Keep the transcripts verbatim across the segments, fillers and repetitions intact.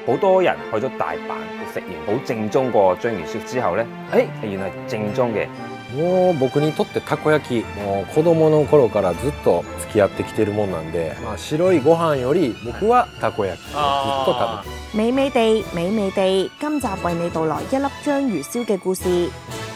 好多人去咗大阪食完好正宗個章魚燒之後咧，誒原來正宗嘅。 もう僕にとってたこ焼き、もう子供の頃からずっと付き合ってきてるもんなんで、まあ白いご飯より僕はたこ焼きをずっと食べて。 美美地，美美地，今集為你道來一粒章魚燒嘅故事。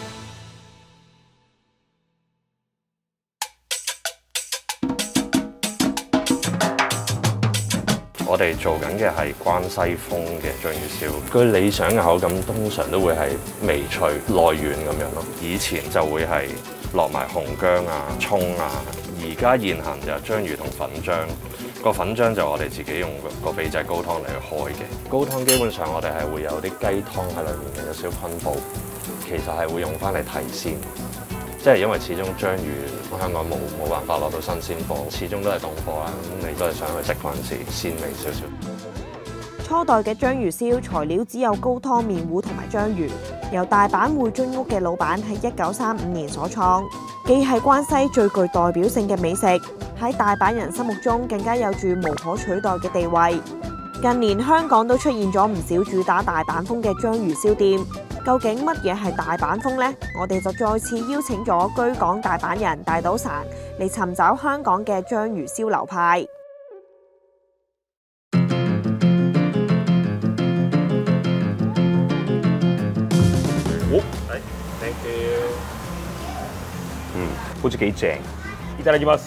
我哋做緊嘅係關西風嘅章魚燒，佢理想嘅口感通常都會係微脆內軟咁樣咯。以前就會係落埋紅薑啊、葱啊，而家現行就章魚同粉漿。個粉漿就我哋自己用個秘製高湯嚟去開嘅。高湯基本上我哋係會有啲雞湯喺裏面嘅，有少少昆布，其實係會用翻嚟提鮮。即係因為始終章魚香港冇冇辦法攞到新鮮貨，始終都係凍貨啦。咁你都係想去食嗰陣時鮮味少少。 初代嘅章魚燒材料只有高湯麵糊同埋章魚，由大阪匯津屋嘅老闆喺一九三五年所創，既係關西最具代表性嘅美食，喺大阪人心目中更加有住無可取代嘅地位。近年香港都出現咗唔少主打大阪風嘅章魚燒店。究竟乜嘢係大阪風呢？我哋就再次邀請咗居港大阪人大島神嚟尋找香港嘅章魚燒流派。 好，係 ，thank you。嗯，好似幾正。いただきます。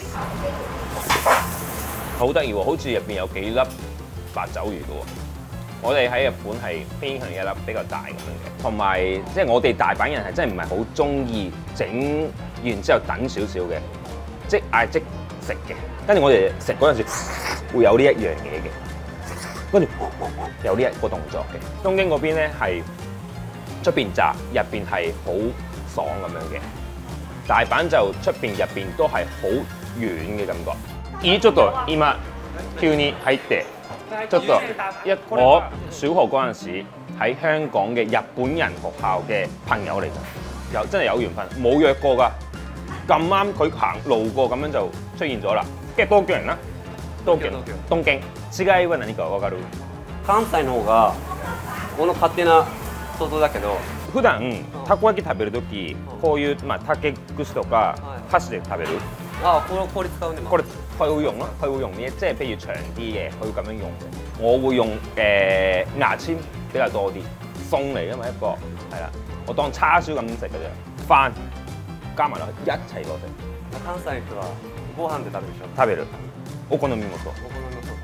好得意喎，好似入邊有幾粒八爪魚嘅喎。我哋喺日本係偏向一粒比較大咁樣嘅，同埋即係我哋大阪人係真係唔係好中意整完之後等少少嘅，即嗌即食嘅。跟住我哋食嗰陣時會有呢一樣嘢嘅，跟住有呢一個動作嘅。東京嗰邊咧係出邊炸，入邊係好爽咁樣嘅。大阪就出邊入邊都係好軟嘅感覺。咦，ちょっと今急に入って。ちょっと一我小學嗰陣時喺香港嘅日本人學校嘅朋友嚟㗎，有真係有緣分，冇約過㗎，咁啱佢行路過咁樣就出現咗啦。跟住東京人啦，東京東京違いは何か分かる？ 関西の方がこの勝手な想像だけど、 普段たこ焼き食べるときこういうまあ竹串とか箸で食べる。 啊，この氷使うんで嘛。 佢佢會用咯，佢會用咩？即係譬如長啲嘅，佢會咁樣用嘅。我會用誒、呃、牙籤比較多啲，餸嚟㗎嘛一個，係啦，我當叉燒咁食嘅啫，飯加埋落去一齊落食。 関西の人はご飯で食べるでしょ。 食べる。お好みもそう。 お好みもそう。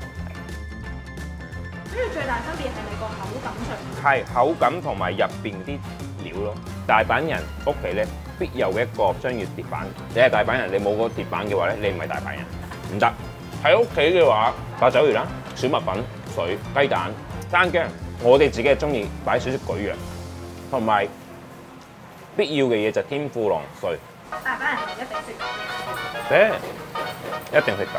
跟住最大分別係咪個口感上？ 係口感同埋入邊啲料咯。大阪人屋企咧必有嘅一個章魚鐵板。你係大阪人，你冇個鐵板嘅話咧，你唔係大阪人，唔得。喺屋企嘅話，八爪魚啦、小麥粉、水、雞蛋、生薑，我哋自己係中意擺少少蒟蒻，同埋必要嘅嘢就天婦羅碎。 大阪人係一定食嘅。 誒，一定食㗎。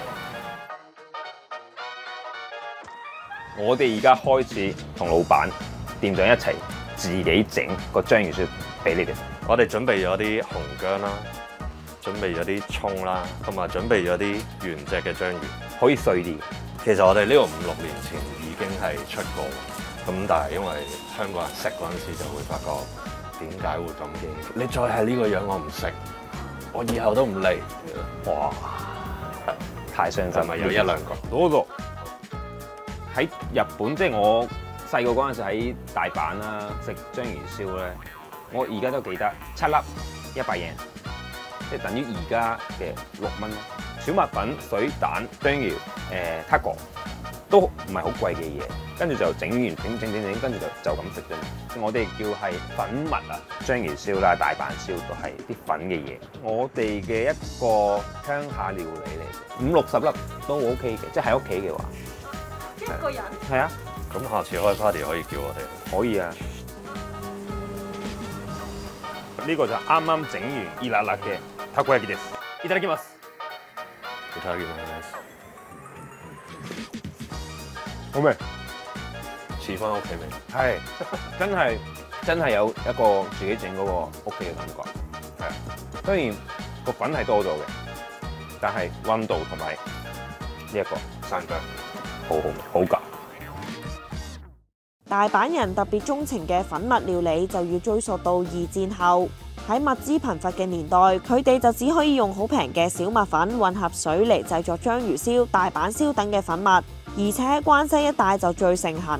我哋而家開始同老闆店長一齊自己整個章魚燒俾你哋。 我哋準備咗啲紅薑啦，準備咗啲葱啦，同埋準備咗啲原隻嘅章魚， 可以碎啲。 其實我哋呢個五六年前已經係出過，咁但係因為香港人食嗰陣時就會發覺點解會咁嘅？你再係呢個樣我唔食，我以後都唔嚟。 哇！太傷心， 係咪有一兩個？ 多多喺日本，即係我細個嗰陣時喺大阪啦，食章魚燒咧，我而家都記得七粒一百yen，即係等於而家嘅六蚊。小麥粉、水蛋、章魚、誒 taco 都唔係好貴嘅嘢，跟住就整完整整整整，跟住就就咁食啫。我哋叫係粉物啊，章魚燒啦、大阪燒都係啲粉嘅嘢。我哋嘅一個鄉下料理嚟，五六十粒都 OK 嘅，即係喺屋企嘅話。 一個人？ 係啊。 咁下次開 party 可以叫我哋。 可以啊。呢個就啱啱整完熱辣辣嘅たこ焼きです。いただきます。 いただきます。 好味， 似翻屋企味。 係真係真係有一個自己整嗰個屋企嘅感覺。係啊，雖然個粉係多咗嘅，但係温度同埋呢一個生薑好好味，好夾。 大阪人特別鍾情嘅粉物料理就要追溯到二戰後。喺物資貧乏嘅年代，佢哋就只可以用好平嘅小麥粉混合水嚟製作章魚燒、大阪燒等嘅粉物，而且喺關西一帶就最盛行。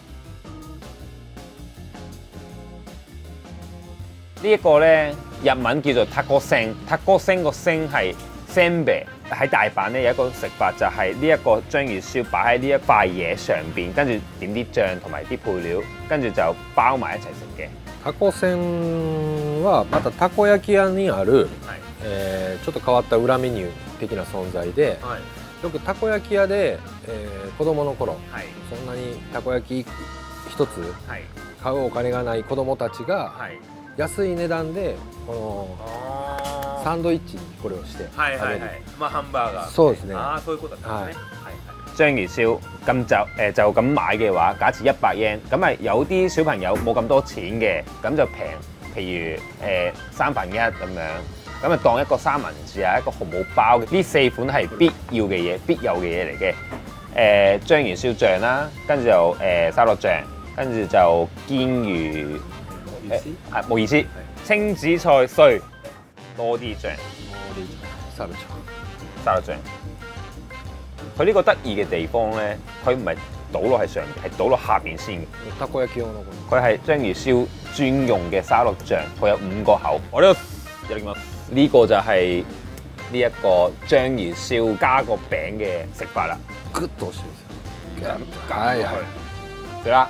呢一個咧日文叫做塔哥星，塔哥星個星係 senbei。喺大阪咧有一個食法就係呢一個章魚燒擺喺呢一塊嘢上邊，跟住點啲醬同埋啲配料，跟住就包埋一齊食嘅。 タコせんはまたたこ焼き屋にある、 はいえーちょっと変わった裏メニュー的な存在で、 はいよくたこ焼き屋で、えー子供の頃、 はいそんなにたこ焼き一つはい買うお金がない子供たちがはい。 安い値段でこのあサンドイッチにこれをして食べる。 係係係，咁啊漢堡㗎。 そうですね。 啊，所以嗰度係係係章魚燒咁就誒就咁買嘅話，假設一百 yen，咁啊有啲小朋友冇咁多錢嘅，咁就平，譬如誒三分一咁樣，咁啊當一個三文治啊，一個漢堡包嘅，呢四款係必要嘅嘢，必有嘅嘢嚟嘅。誒章魚燒醬啦，跟住就誒沙律醬，跟住就堅魚。誒係冇意思，青紫菜碎多啲醬， サルチ沙律醬。佢呢個得意嘅地方咧，佢唔係倒落喺上邊，係倒落下邊先嘅。 ャたこ焼き用のこ佢係章魚燒專用嘅沙律醬，佢有五個口。我呢個呢個就係呢一個章魚燒加個餅嘅食法啦。 のグッと押してるんですよ。はいはい。 食啦！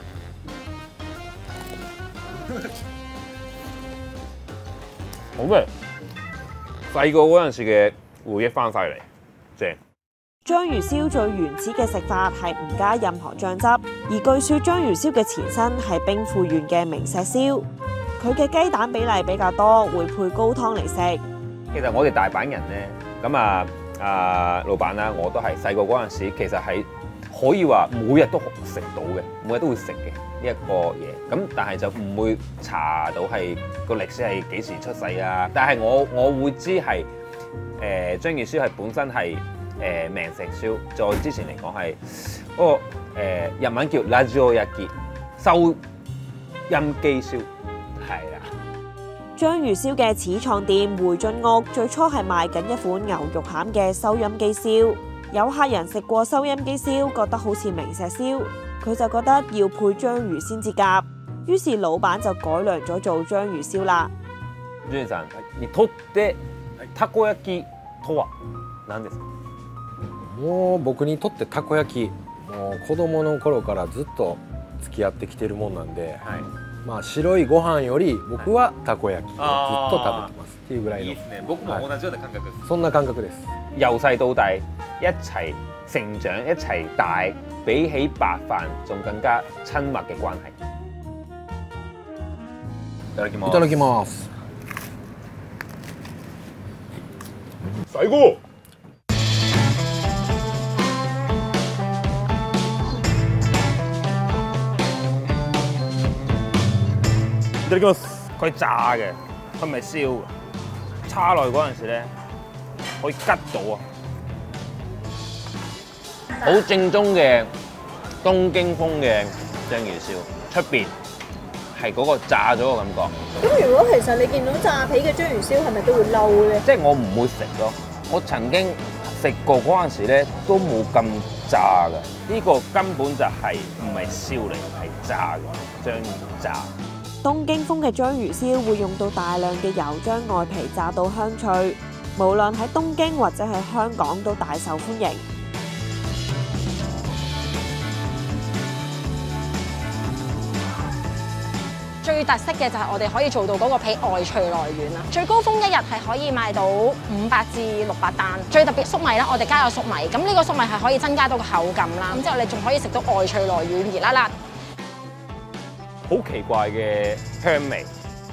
好味，細個嗰陣時嘅回憶翻晒嚟，正。 章魚燒最原始嘅食法係唔加任何醬汁，而據說章魚燒嘅前身係兵庫縣嘅明石燒，佢嘅雞蛋比例比較多，會配高湯嚟食。 其實我哋大阪人咧，咁啊啊老闆啦，我都係細個嗰陣時，其實係可以話每日都食到嘅，每日都會食嘅呢一個嘢。咁但係就唔會查到係個歷史係幾時出世啊。但係我我會知係誒章魚燒係本身係誒命石燒，再之前嚟講係嗰個誒日文叫 Rajoyaki 收音機燒，係啦。 章魚燒嘅始創店回進屋最初係賣緊一款牛肉餡嘅收音機燒，有客人食過收音機燒，覺得好似明石燒，佢就覺得要配章魚先至夾，於是老闆就改良咗做章魚燒啦。 ジュンさんにとってたこ焼きとは何ですか？ もう僕にとってたこ焼き、もう子供の頃からずっと付き合ってきてるもんなんで、 はい。 まあ白いご飯より僕はたこ焼きをずっと食べてますっていうぐらいの、 いいですね。僕も同じような感覚です。 そんな感覚です。 由細到大一齊成長，一齊大，比起白飯仲更加親密嘅關係。いただきます。 いただきます。 最高。いただきます。佢炸嘅，佢唔係燒嘅。叉落去嗰陣時咧，可以吉到啊！好正宗嘅東京風嘅章魚燒，出邊係嗰個炸咗嘅感覺。 咁如果其實你見到炸皮嘅章魚燒，係咪都會嬲咧？ 即係我唔會食咯。我曾經食過嗰陣時咧，都冇咁炸嘅。呢、個根本就係唔係燒嚟，係炸嘅章魚炸。 東京風嘅章魚燒會用到大量嘅油將外皮炸到香脆，無論喺東京或者係香港都大受歡迎。 最特色嘅就係我哋可以做到嗰個皮外脆內軟啦。最高峰一日係可以賣到五百至六百單。最特別粟米啦，我哋加咗粟米，咁呢個粟米係可以增加到個口感啦。咁之後你仲可以食到外脆內軟，熱辣辣。 好奇怪嘅香味，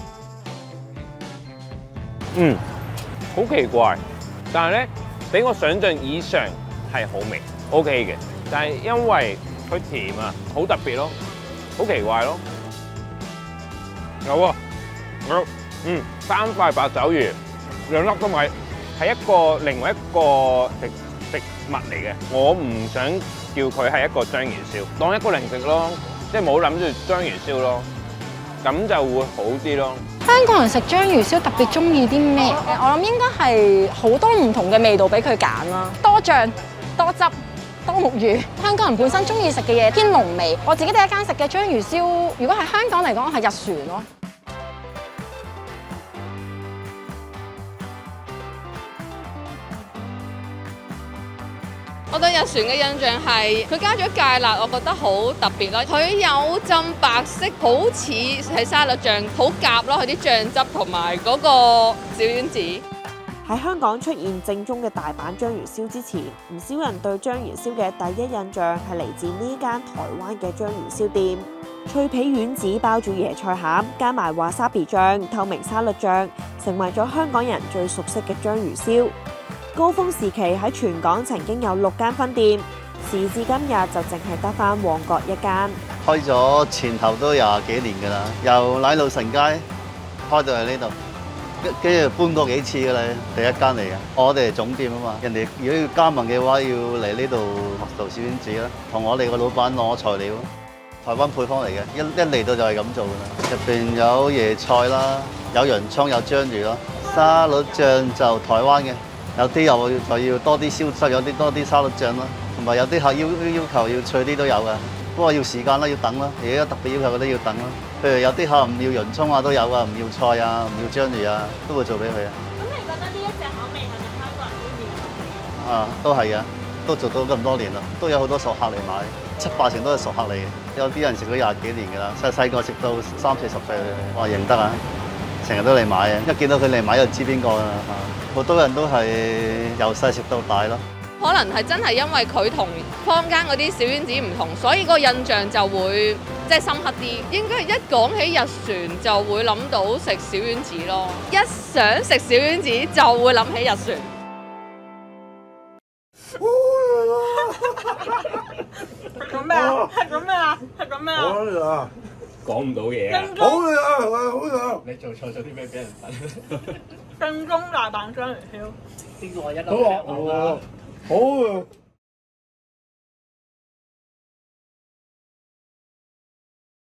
嗯，好奇怪，但係咧比我想象以上係好味 ，OK 嘅。但係因為佢甜啊，好特別咯，好奇怪咯。有啊，有，嗯，三塊八爪魚，兩粒粟米，係一個另外一個食食物嚟嘅。我唔想叫佢係一個章魚燒，當一個零食咯。 即係冇諗住章魚燒咯，咁就會好啲咯。 香港人食章魚燒特別中意啲咩？我諗應該係好多唔同嘅味道俾佢揀啦，多醬、多汁、多木魚。香港人本身中意食嘅嘢偏濃味。我自己第一間食嘅章魚燒，如果喺香港嚟講係日船咯。 我對日船嘅印象係佢加咗芥辣，我覺得好特別咯。佢有浸白色，好似係沙律醬，好夾咯。佢啲醬汁同埋嗰個小丸子。 喺香港出現正宗嘅大阪章魚燒之前，唔少人對章魚燒嘅第一印象係嚟自呢間台灣嘅章魚燒店。脆皮丸子包住椰菜餡，加埋華沙比醬、透明沙律醬，成為咗香港人最熟悉嘅章魚燒。高峰時期喺全港曾經有六間分店，時至今日就淨係得返旺角一間。 開咗前後都廿幾年㗎啦，由奶路臣街開到嚟呢度，跟住搬過幾次㗎啦，第一間嚟嘅。我哋係總店啊嘛，人哋如果要加盟嘅話，要嚟呢度做小丸子啦，同我哋個老闆攞材料，台灣配方嚟嘅，一一嚟到就係咁做㗎啦。入邊有椰菜啦，有洋葱，有章魚咯，沙律醬就台灣嘅。有啲又就要多啲燒汁，有啲多啲沙律醬咯，同埋有啲客要要求要脆啲都有嘅，不過要時間啦，要等啦。如果特別要求嗰啲要等啦。譬如有啲客唔要洋葱啊都有啊，唔要菜啊，唔要章魚啊，都會做俾佢啊。 咁你覺得呢一隻口味係咪香港人都要？ 啊，都係啊，都做到咁多年啦，都有好多熟客嚟買，七八成都係熟客嚟嘅。有啲人食咗廿幾年㗎啦，細細個食到三四十歲，哇認得啊！成日都嚟買啊！一見到佢嚟買就知邊個啦嚇。好多人都係由細食到大咯。 可能係真係因為佢同坊間嗰啲小丸子唔同，所以個印象就會即係深刻啲。應該一講起日船就會諗到食小丸子咯，一想食小丸子就會諗起日船。 係咁咩啊？係咁咩啊？係咁咩啊？ 講唔到嘢啊！ 好嘢啊！好嘢！ 你做錯咗啲咩俾人粉？ 正宗大阪章魚燒。 邊個一路好啊！ 好啊！